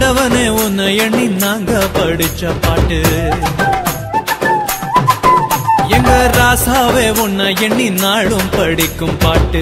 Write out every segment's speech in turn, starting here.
ஆண்டவனே உன்னை எண்ணி நாங்க படிச்ச பாட்டு எங்க ராசாவே உன்னை எண்ணி நாளும் படிக்கும் பாட்டு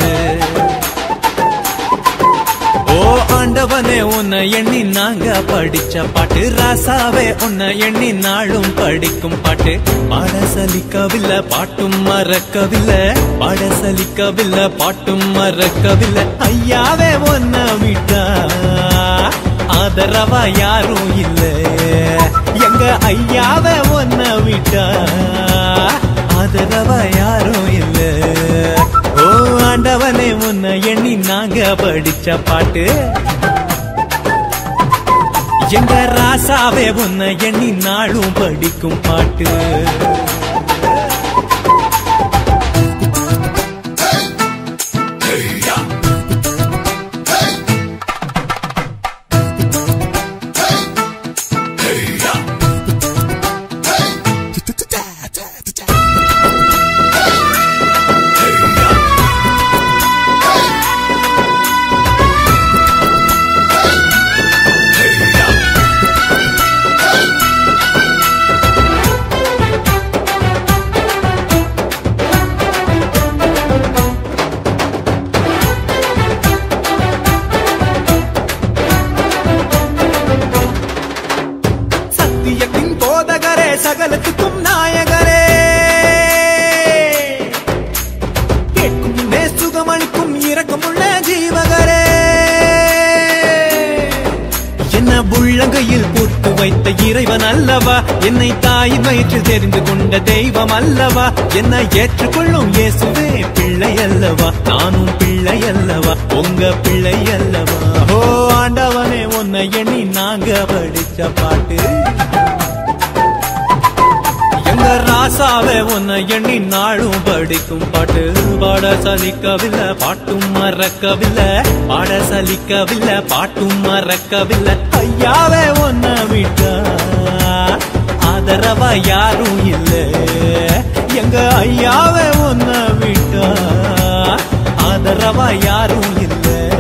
ஓ ஆண்டவனே உன்னை எண்ணி நாங்க படிச்ச பாட்டு ராசாவே உன்னை எண்ணி நாளும் படிக்கும் பாட்டு பாட சலிக்கவில்லை பாட்டும் மறக்கவில்லை பாட சலிக்கவில்லை பாட்டும் மறக்கவில்லை ஐயாவே உன்னை விட்டா ஆதரவா யாரும் இல்லை எங்க ஐயாவே உன்னை விட்டா ஆதரவா யாரும் இல்லை ஓ ஆண்டவனே உன்னை எண்ணி நாங்க படிச்ச பாட்டு எங்க ராசாவே உன்னை எண்ணி நாளும் படிக்கும் பாட்டு சகலத்துக்கும் நாயகரே கேட்கும் முன்னே சுகமளிக்கும் இரக்கமுள்ள ஜீவகரே என்ன உள்ளங்கையில் போட்டு வைத்த இறைவன் அல்லவா என்னை தாயின் வயிற்றில் தெரிந்து கொண்ட தெய்வம் அல்லவா என்னை ஏற்றுக்கொள்ளும் இயேசுவே பிள்ளை அல்லவா நானும் பிள்ளை அல்லவா உங்க பிள்ளை அல்லவா ஓ ஆண்டவனே உன்னை எண்ணி நாங்க படிச்ச பாட்டு ராசாவே உன்னை எண்ணி நாளும் படிக்கும் பாட்டு பாட சலிக்கவில்லை பாட்டும் மறக்கவில்லை பாட சலிக்கவில்லை பாட்டும் மறக்கவில்லை ஐயாவே உன்னை விட்டா ஆதரவா யாரும் இல்லை எங்க ஐயாவே உன்னை விட்டா ஆதரவா யாரும் இல்லை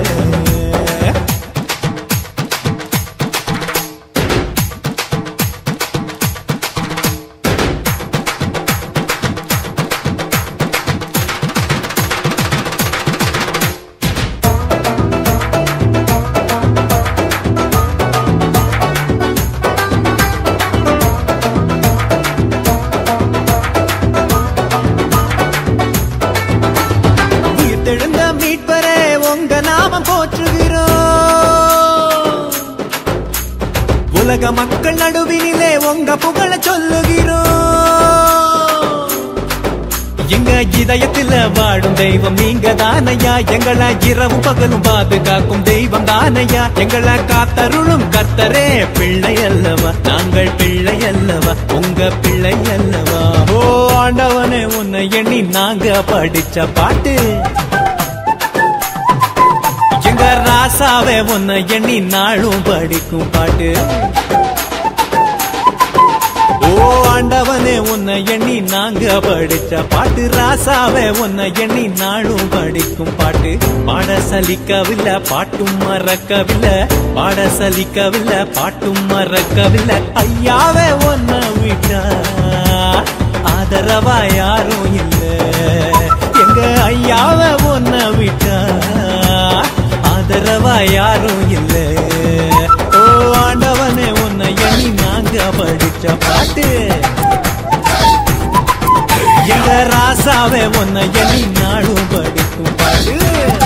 உலக மக்கள் நடுவினிலே உங்க புகழ சொல்லுகிறோம் எங்க இதயத்தில் வாடும் தெய்வம் நீங்க தானையா எங்களை இரவு பகலும் பாதுகாக்கும் தெய்வம் தானையா எங்களை காத்தருளும் கர்த்தரே பிள்ளை அல்லவா நாங்கள் பிள்ளை அல்லவா உங்க பிள்ளை அல்லவா ஓ ஆண்டவனே உன்னை எண்ணி நாங்க படிச்ச பாட்டு எங்க ராசாவே உன்னை எண்ணி நாளும் படிக்கும் பாட்டு ஓ ஆண்டவனே உன்னை எண்ணி நாங்க படிச்ச பாட்டு ராசாவே உன்னை எண்ணி நாளும் படிக்கும் பாட்டு பாட சலிக்கவில்லை பாட்டும் மறக்கவில்லை பாட சலிக்கவில்லை பாட்டும் மறக்கவில்லை ஐயாவே உன்னை விட்டா ஆதரவா யாரும் இல்லை எங்க ஐயாவே உன்னை விட்டா ஆதரவா யாரும் இல்லை ஓ ஆண்டவனே உன்னை எண்ணி நாங்க படிச்ச பாட்டு எங்க ராசாவே உன்னை எண்ணி நாளும் படிக்கும் பாட்டு